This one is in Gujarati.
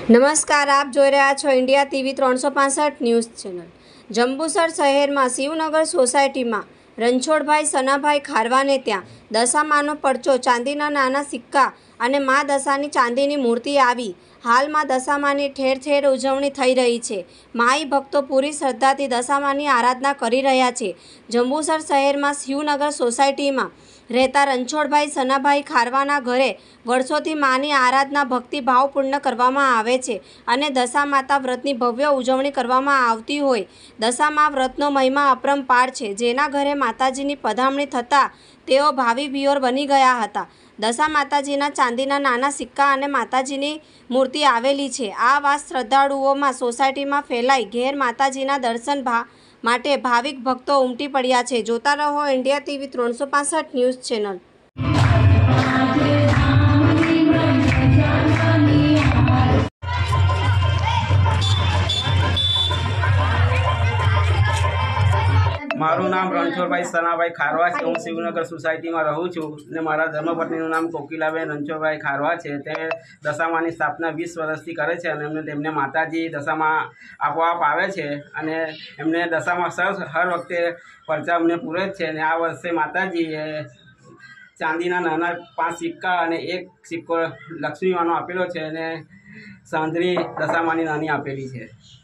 નમસ્કાર, આપ જોઈ રહ્યા છો India TV 365 news channel. Jambusar શહેરમાં શિવનગર સોસાયટીમાં રણછોડભાઈ સનાભાઈ ખારવાને ત્યાં દશામાનો પડચો, ચાંદીના નાના સિક્કા અને મા દશાની ચાંદીની મૂર્તિ આવી। હાલમાં દશામાની ઠેર ઠેર ઉજવણી થઈ રહી છે। માઈ ભક્તો પૂરી શ્રદ્ધાથી દશામાની આરાધના કરી રહ્યા છે। જંબુસર શહેરમાં શિવનગર સોસાયટીમાં રહેતા રણછોડભાઈ સનાભાઈ ખારવાના ઘરે વર્ષોથી માની આરાધના ભક્તિભાવપૂર્ણ કરવામાં આવે છે અને દશામાતા વ્રતની ભવ્ય ઉજવણી કરવામાં આવતી હોય। દશામા વ્રતનો મહિમા અપરંપાર છે, જેના ઘરે માતાજીની પધરામણી થતાં તેઓ ભાવિ વિહોર બની ગયા હતા। દશા માતાજીના ચાંદીના નાના સિક્કા અને માતાજીની મૂર્તિ આવેલી છે। આ વાત શ્રદ્ધાળુઓમાં સોસાયટીમાં ફેલાઈ ઘેર માતાજીના દર્શન માટે ભાવિક ભક્તો ઉમટી પડ્યા છે। જોતા રહો ઇન્ડિયા ટીવી 365 ન્યૂઝ ચેનલ। મારું નામ રણછોડભાઈ સનાભાઈ ખારવા છે। હું શિવનગર સોસાયટીમાં રહું છું અને મારા ધર્મપત્નીનું નામ કોકિલાબેન રણછોડભાઈ ખારવા છે। તે દશામાની સ્થાપના 20 વર્ષથી કરે છે અને તેમને માતાજી દશામાં આપોઆપ આવે છે અને એમને દશામાં હર વખતે પરચા અમને પૂરે જ છે। અને આ વર્ષે માતાજીએ ચાંદીના નાના 5 સિક્કા અને 1 સિક્કો લક્ષ્મીમાંનો આપેલો છે અને સાંધરી દશામાની નાની આપેલી છે।